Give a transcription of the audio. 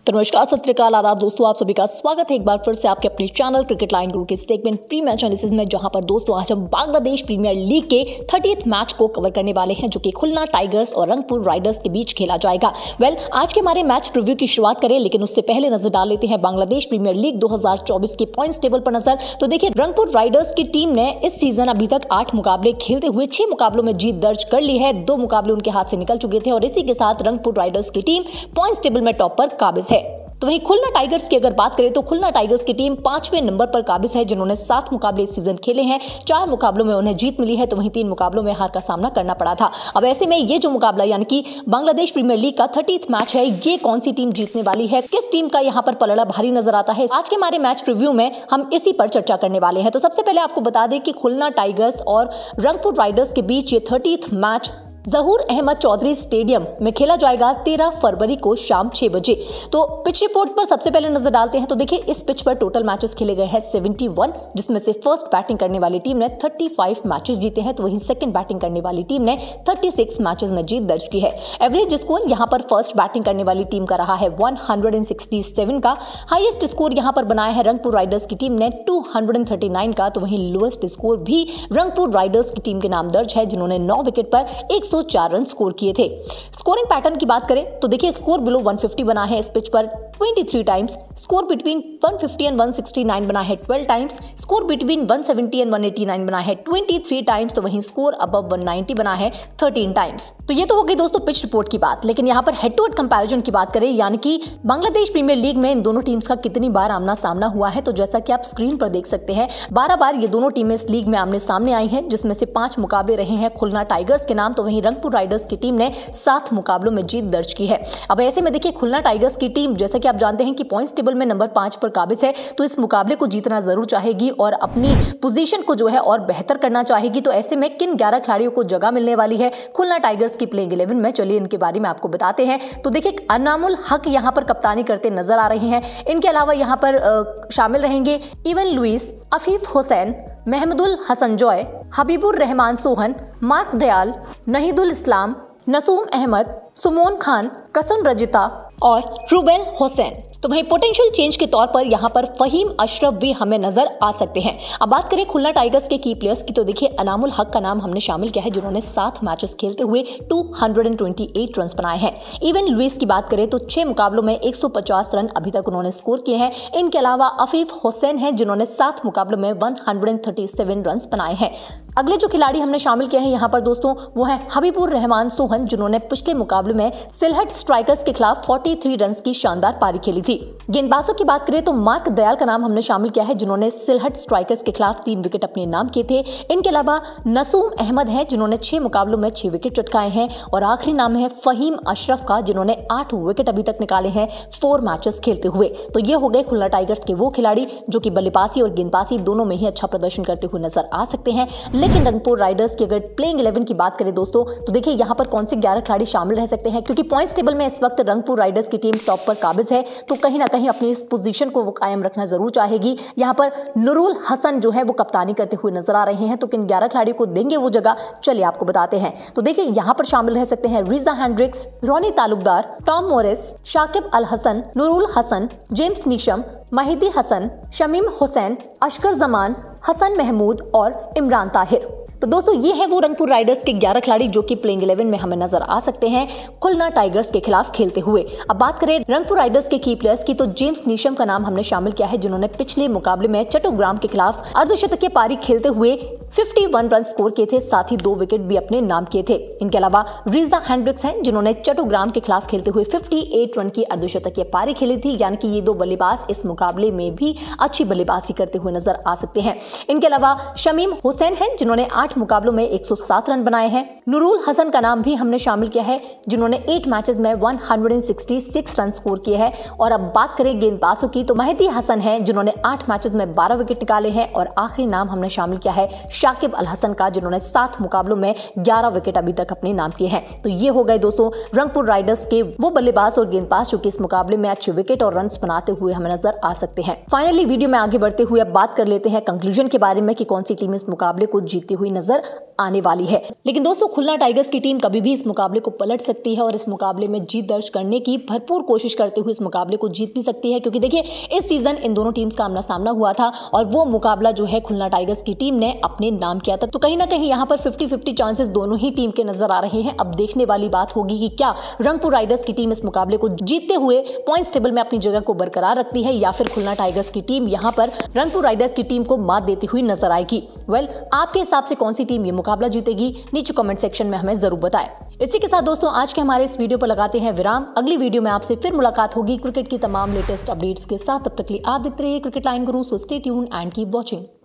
तो नमस्कार, सत श्री अकाल, आदाब दोस्तों, आप सभी का स्वागत है एक बार फिर से आपके अपने चैनल क्रिकेट लाइन गुरु के सेगमेंट प्री मैच एनालिसिस में, जहां पर दोस्तों आज हम बांग्लादेश प्रीमियर लीग के 30th मैच को कवर करने वाले हैं, जो कि खुलना टाइगर्स और रंगपुर राइडर्स के बीच खेला जाएगा। आज के हमारे मैच प्रीव्यू की शुरुआत करें, लेकिन उससे पहले नजर डाल लेते हैं बांग्लादेश प्रीमियर लीग 2024 के पॉइंट्स टेबल पर नजर। तो देखिए, रंगपुर राइडर्स की टीम ने इस सीजन अभी तक 8 मुकाबले खेलते हुए 6 मुकाबलों में जीत दर्ज कर ली है। 2 मुकाबले उनके हाथ से निकल चुके थे और इसी के साथ रंगपुर राइडर्स की टीम पॉइंट्स टेबल में टॉप पर काबिज है। तो वहीं खुलना टाइगर्स की अगर बात करें तो खुलना टाइगर्स की टीम 5वें नंबर पर काबिज है, जिन्होंने 7 मुकाबले इस सीजन खेले हैं। 4 मुकाबलों में उन्हें जीत मिली है, तो वहीं 3 मुकाबलों में हार का सामना करना पड़ा था। अब ऐसे में ये जो मुकाबला यानी कि बांग्लादेश प्रीमियर लीग का 30th मैच है, ये कौन सी टीम जीतने वाली है, किस टीम का यहाँ पर पलड़ा भारी नजर आता है, आज के हमारे मैच प्रीव्यू में हम इसी पर चर्चा करने वाले हैं। तो सबसे पहले आपको बता दें कि खुलना टाइगर्स और रंगपुर राइडर्स के बीच ये 30th match Zahur Ahmed Chowdhury stadium में खेला जाएगा 13 फरवरी को शाम 6 बजे। तो पिच रिपोर्ट पर सबसे पहले नजर डालते हैं। तो देखिए, इस पिच पर टोटल मैचेस खेले गए हैं 71, जिसमें से फर्स्ट बैटिंग करने वाली टीम ने 35 मैचेस जीते हैं, तो वहीं सेकंड बैटिंग करने वाली टीम ने 36 मैचेस में जीत दर्ज की है। एवरेज स्कोर यहां पर फर्स्ट बैटिंग करने वाली टीम का रहा है 167 का। हाईएस्ट स्कोर यहां पर बनाया है रंगपुर राइडर्स की टीम ने 239 का, तो वहीं लोएस्ट स्कोर भी रंगपुर राइडर्स की टीम के नाम दर्ज है, जिन्होंने 9 विकेट पर 104 रन स्कोर किए थे। स्कोरिंग पैटर्न की बात करें तो देखिए, स्कोर बिलो 150 बना है इस पिच पर 23 टाइम्स, स्कोर बिटवीन 150 एंड 169 बना है 12 टाइम्स, स्कोर बिटवीन 170 एंड 189 बना है 23 टाइम्स, तो वहीं स्कोर अबव 190 बना है 13 टाइम्स। तो ये तो हो गई दोस्तों पिच रिपोर्ट की बात, लेकिन यहाँ पर हेड टू हेड कंपैरिजन की बात करें, यानी कि बांग्लादेश प्रीमियर लीग में इन दोनों टीम्स का कितनी बार आमना सामना हुआ है, तो जैसा कि आप स्क्रीन पर देख सकते हैं 12 बार ये दोनों टीमें इस लीग में आमने सामने आई हैं, जिसमें से 5 मुकाबले रहे हैं खुलना टाइगर्स के नाम, तो वहीं रंगपुर राइडर्स की टीम ने 7 मुकाबलों में जीत दर्ज की है। अब ऐसे में देखिए, खुलना टाइगर्स की टीम जैसा कि आप जानते हैं कि पॉइंट्स टेबल में नंबर 5 पर काबिज है, तो इस मुकाबले को जीतना जरूर चाहेगी और अपनी पोजीशन को जो है और बेहतर करना चाहेगी। तो ऐसे में किन 11 खिलाड़ियों को जगह मिलने वाली है खुलना टाइगर्स की प्लेइंग 11 में, चलिए इनके बारे में आपको बताते हैं। तो देखिए, अनामुल हक यहां पर कप्तानी करते नजर आ रहे हैं। इनके अलावा यहां पर शामिल रहेंगे Evin Lewis, Afif Hossain, Mahmudul Hasan Joy, Habibur Rahman Sohan, Mark Deyal, Nahidul Islam, Nasum Ahmed, Sumon Khan, Kasun Rajitha और रुबेल हुसैन। तो वहीं पोटेंशियल चेंज के तौर पर यहां पर फहीम अशरफ भी हमें नजर आ सकते हैं। अब बात करें खुलना टाइगर्स के की प्लेयर्स की, तो देखिए अनामुल हक का नाम हमने शामिल किया है, जिन्होंने 7 मैचेस खेलते हुए 228 रन बनाए हैं। इवन लुइस की बात करें तो 6 मुकाबलों में 150 रन अभी तक उन्होंने स्कोर किए हैं। इनके अलावा अफीफ हुसैन हैं, जिन्होंने 7 मुकाबलों में 137 रन बनाए हैं। अगले जो खिलाड़ी हमने शामिल किए हैं यहाँ पर दोस्तों, वो है हबीबुर रहमान सोहन, जिन्होंने पिछले मुकाबले में सिलहट स्ट्राइकर्स के खिलाफ 43 रन की शानदार पारी खेली थी। गेंदबाजों की बात करें तो मार्क दयाल का नाम हमने शामिल किया है, जिन्होंने सिलहट स्ट्राइकर्स के खिलाफ 3 विकेट अपने नाम किए थे। इनके अलावा नसूम अहमद हैं, जिन्होंने 6 मुकाबलों में 6 विकेट चटकाए हैं। और आखिरी नाम है फहीम अशरफ का, जिन्होंने 8 विकेट अभी तक निकाले हैं 4 मैचेस खेलते हुए। तो ये हो गए खुलना टाइगर्स के वो खिलाड़ी जो कि बल्लेबाजी और गेंदबाजी दोनों में ही अच्छा प्रदर्शन करते हुए नजर आ सकते हैं। लेकिन रंगपुर राइडर्स की अगर प्लेइंग 11 की बात करें दोस्तों, तो देखिए यहाँ पर कौन से 11 खिलाड़ी शामिल रह सकते हैं, क्योंकि पॉइंट्स टेबल में इस वक्त रंगपुर राइडर्स की टीम टॉप पर काबिज है, तो कहीं ना कहीं अपनी इस पोजीशन को वो कायम रखना जरूर चाहेगी। यहाँ पर नूरुल हसन जो है वो कप्तानी करते हुए नजर आ रहे हैं, तो किन 11 खिलाड़ियों को देंगे वो जगह, चलिए आपको बताते हैं। तो देखिए, यहाँ पर शामिल रह सकते हैं Reeza Hendricks, Rony Talukdar, Tom Moores, Shakib Al Hasan, Nurul Hasan, James Neesham, Mehidy Hasan, Shamim Hossain, Ashkar Zaman, Hasan Mahmud और इमरान ताहिर। तो दोस्तों, ये है वो रंगपुर राइडर्स के 11 खिलाड़ी जो कि प्लेइंग 11 में हमें नजर आ सकते हैं खुलना टाइगर्स के खिलाफ खेलते हुए। अब बात करें रंगपुर राइडर्स के की प्लेयर्स की, तो जेम्स नीशम का नाम हमने शामिल किया है, जिन्होंने पिछले मुकाबले में चट्टोग्राम के खिलाफ अर्धशतकीय पारी खेलते हुए 51 रन स्कोर किए थे, साथ ही 2 विकेट भी अपने नाम किए थे। इनके अलावा रिजा हेंड्रिक्स हैं, जिन्होंने चट्टोग्राम के खिलाफ खेलते हुए 58 रन की अर्धशतकीय पारी खेली थी, यानी कि ये 2 बल्लेबाज इस मुकाबले में भी अच्छी बल्लेबाजी करते हुए नजर आ सकते हैं। इनके अलावा शमीम हुसैन हैं, जिन्होंने 8 मुकाबलों में 107 रन बनाए हैं। नूरुल हसन का नाम भी हमने शामिल किया है, जिन्होंने 8 मैचेस में 166 रन स्कोर किए हैं। और अब बात करें गेंदबाजों की, तो महिदी हसन हैं, जिन्होंने 8 मैचेस में 12 विकेट निकाले हैं। और आखिरी नाम हमने शामिल किया है शाकिब अल हसन का, जिन्होंने 7 मुकाबलों में 11 विकेट अभी तक अपने नाम किए हैं। तो ये हो गए दोस्तों रंगपुर राइडर्स के वो बल्लेबाज और गेंदबाज जो कि इस मुकाबले में अच्छे विकेट और रन बनाते हुए हमें नजर आ सकते हैं। फाइनली वीडियो में आगे बढ़ते हुए अब बात कर लेते हैं कंक्लूजन के बारे में कि कौन सी टीम इस मुकाबले को जीतती हुई नजर आने वाली है। लेकिन दोस्तों खुलना टाइगर्स की टीम कभी भी इस मुकाबले को पलट सकती है और इस मुकाबले में जीत दर्ज करने की भरपूर कोशिश करते हुए इस मुकाबले को जीत भी सकती है, क्योंकि देखिए इस सीजन इन दोनों टीम्स का आमना सामना हुआ था और वो मुकाबला जो है खुलना टाइगर्स की टीम ने अपने नाम किया था। तो कहीं ना कहीं यहाँ पर 50-50 चांसेस दोनों ही टीम के नजर आ रहे हैं। अब देखने वाली बात होगी कि क्या रंगपुर राइडर्स की टीम इस मुकाबले को जीतते हुए पॉइंट्स टेबल में अपनी जगह को बरकरार रखती है या फिर खुलना टाइगर्स की टीम यहाँ पर रंगपुर राइडर्स की टीम को मात देती हुई नजर आएगी। आपके हिसाब से कौन सी टीम ये मुकाबला जीतेगी, नीचे कमेंट सेक्शन में हमें जरूर बताएं। इसी के साथ दोस्तों आज के हमारे इस वीडियो पर लगाते हैं विराम। अगली वीडियो में आपसे फिर मुलाकात होगी क्रिकेट की तमाम लेटेस्ट अपडेट्स के साथ। तब तक के लिए आप देखते रहिए cricket line guru. So stay tuned and keep watching.